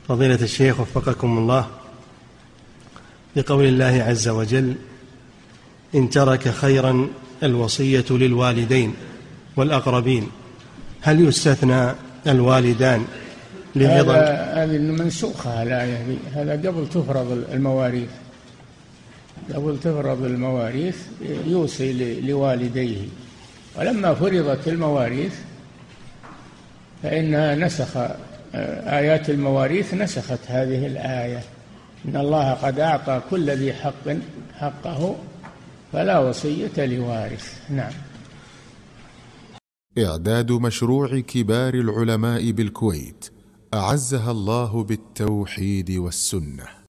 فضيلة الشيخ وفقكم الله، بقول الله عز وجل: إن ترك خيرا الوصية للوالدين والأقربين، هل يستثنى الوالدان لعظم؟ هذه منسوخة الآية، هذا قبل تفرض المواريث، قبل تفرض المواريث يوصي لوالديه، ولما فرضت المواريث فإنها نسخ آيات المواريث، نسخت هذه الآية: إن الله قد أعطى كل ذي حق حقه فلا وصية لوارث. نعم. إعداد مشروع كبار العلماء بالكويت أعزها الله بالتوحيد والسنة.